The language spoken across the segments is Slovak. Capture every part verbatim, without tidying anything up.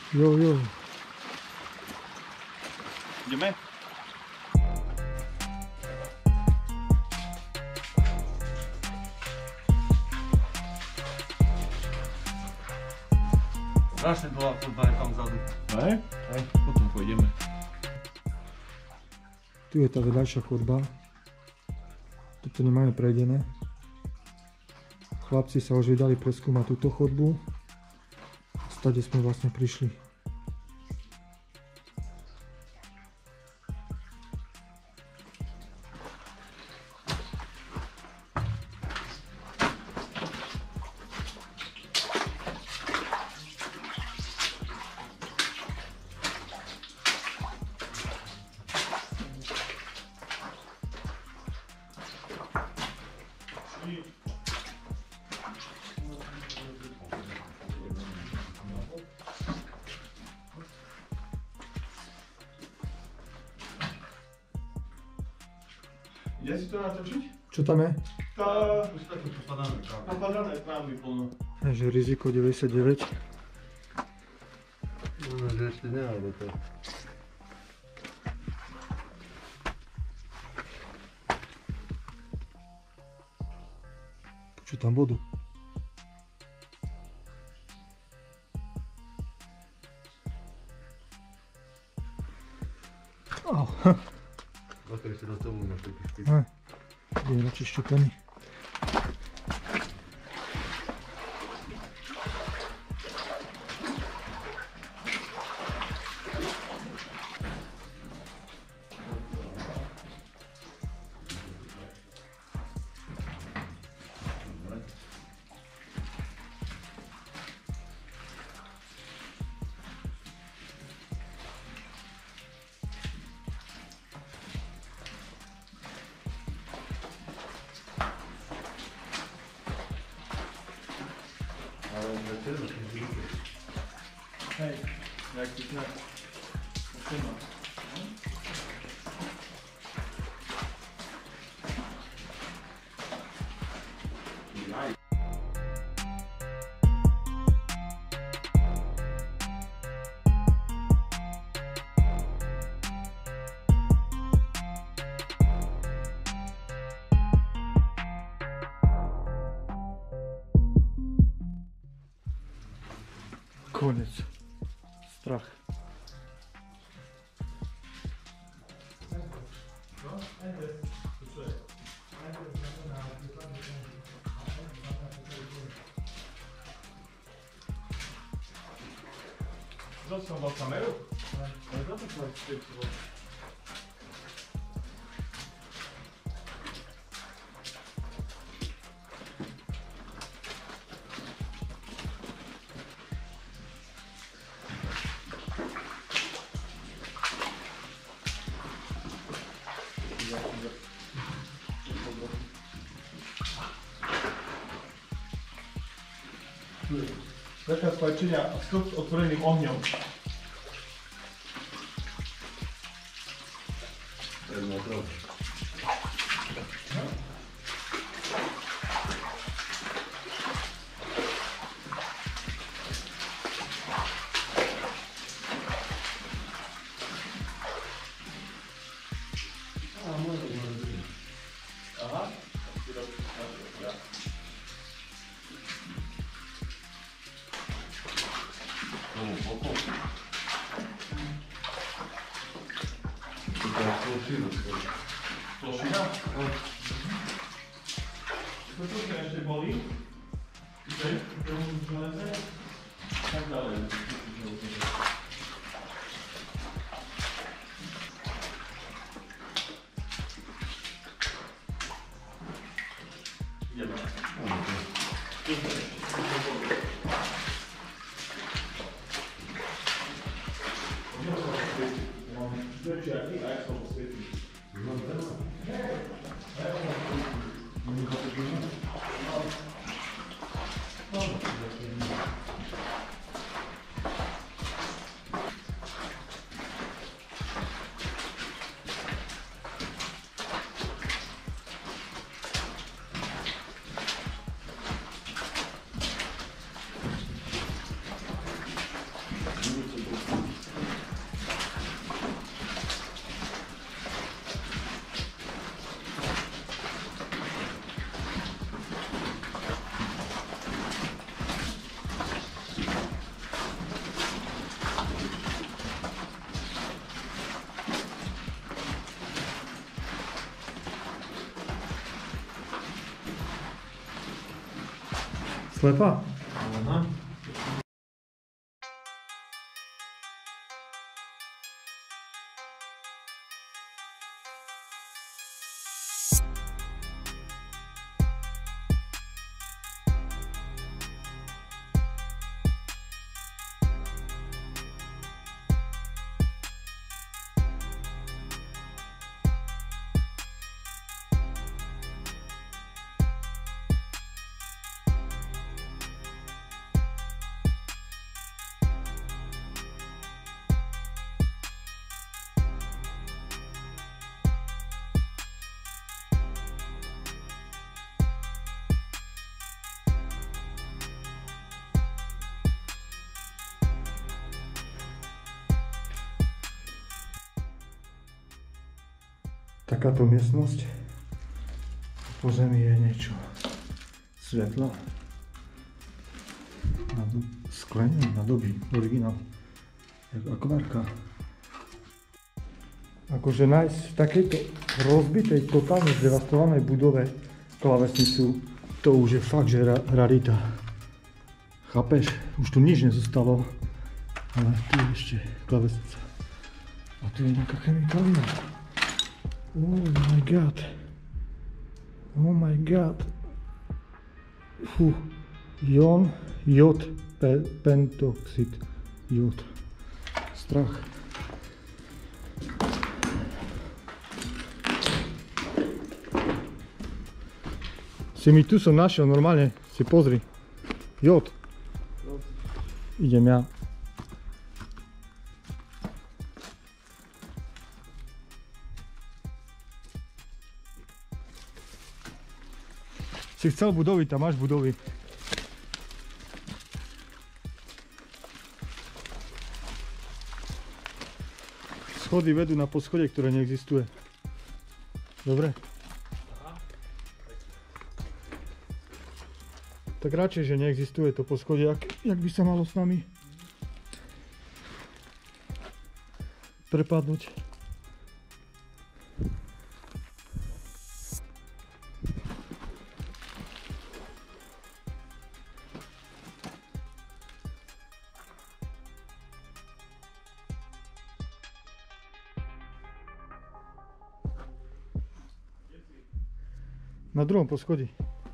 Jo, jo. Ideme? Strašne dlhá chodba je tam vzadu. Hej? Hej, potom pôjdeme. Tu je tá vedľajšia chodba. Toto nemáme prejdené. Chlapci sa už vydali preskúmať túto chodbu. Stade sme vlastne prišli. Ide si to natočiť? Čo tam je? Tá... Už takto popadané trávy. Popadané trávy plno. Takže riziko deväťdesiatdeväť. No, že ešte nenájde to. Počuť tam vodu. Au. Bakaj si na tomu máš taký špík. Hej. Je radšej šťupený. Hej, jak ty tak. Potreba. Koniec. Strach. Został wam kamerę? Ale to tak ma świetło. Zakaz palczenia stóp z otworeniem ognią. Jedna trochę. A, może, może. Aha. Ja. Plošina? To trochę jeszcze boli. Tutaj, w żeleze. Tak dalej. Idziemy. Slepá? Aha. Takáto miestnosť. Po zemi je niečo svetlo. Na do- sklenie, na doby, originál. Jak akvárka. Akože nájsť v takejto rozbitej, totálne zdevastovanej budove klávesnicu, to už je fakt, že ra- rarita. Chápeš? Už tu nič nezostalo, ale tu je ešte klávesnica. A tu je nejaká chemikália. Oh my god. Oh my god. Fú. Jon, jod, pe, pentoxid, jod. Strach. Si mi tu som našiel normálne, si pozri. Jod. Idem ja. Si chcel budovy, tam máš budovy. Schody vedú na poschodie, ktoré neexistuje. Dobre? Tak radšej, že neexistuje to poschodie, jak, jak by sa malo s nami prepadnúť. Na druhom poschodí.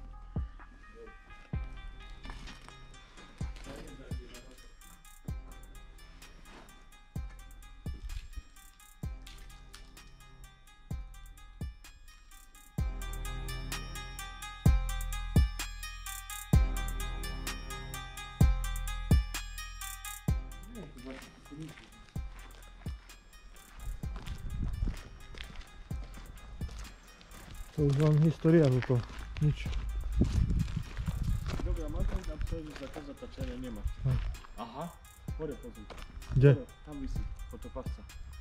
To už mám história toto. Nič. Dobra, mam tam napisać, że zakaz zataczenia nie ma. No. Aha, porę pozwól. Gdzie? Tam wisi, fotopawca.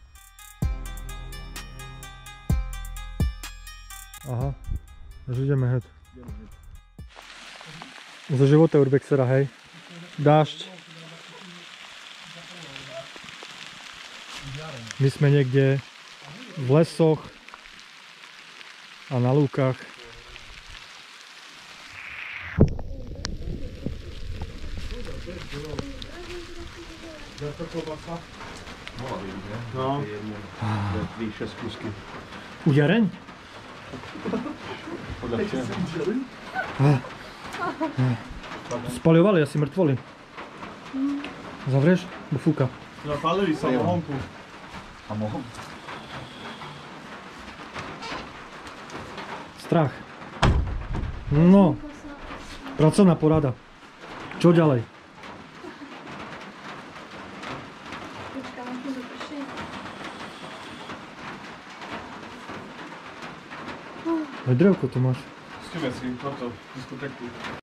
Aha. Až ideme hned. Idziemy, idziemy. Za života urbexera, hej. Dážď. My sme niekde v lesoch a na lúkach. No. Dví, šest kusky. Ujareň? Podľa ciebie. Spaľovali asi mŕtvoli. Zavrieš? Bo fúka. Zapalili samohonku. A mohol? Strach. No. Pracovná porada. Čo ďalej? Aj drevko tu máš. Z čím si toto, diskoteku.